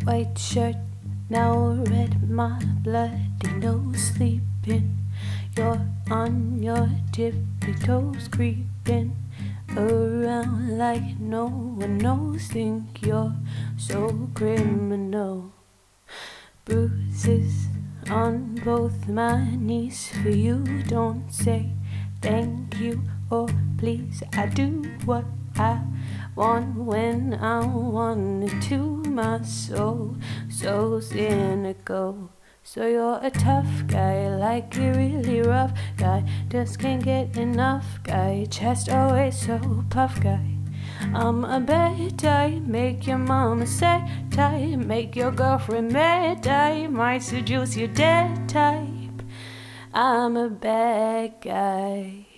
white shirt, now red, my bloody nose sleeping. You're on your tippy toes, creeping around like no one knows. Think you're so criminal. Bruises on both my knees for you. Don't say thank you or please. I do what I want when I want it to. My soul so cynical. So you're a tough guy, like a really rough guy, just can't get enough guy, chest always so puff guy. I'm a bad type, make your mama sad type, make your girlfriend mad type, might seduce your dead type. I'm a bad guy.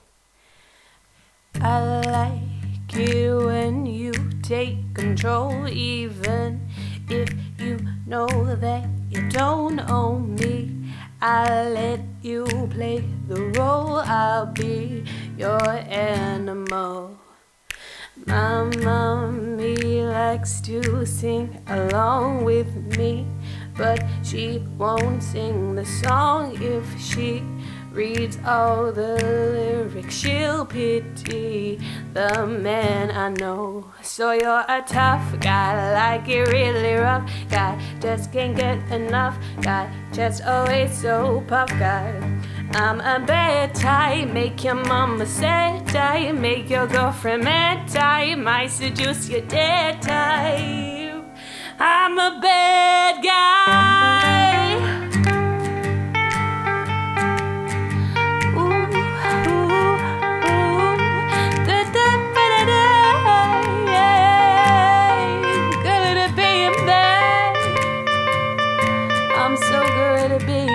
I like it when you take control, even if you know that you don't own me. I'll let you play the role, I'll be your animal. My mommy likes to sing along with me, but she won't sing the song. If she reads all the lyrics, she'll pity the man I know. So you're a tough guy, like a really rough guy, just can't get enough guy, just always so puff guy. I'm a bad type, make your mama sad type, make your girlfriend mad type, might seduce your dead type. I'm a bad guy. Ooh, ooh, ooh. Da, da, ba, da, da. Yeah. Good at being bad. I'm so good at being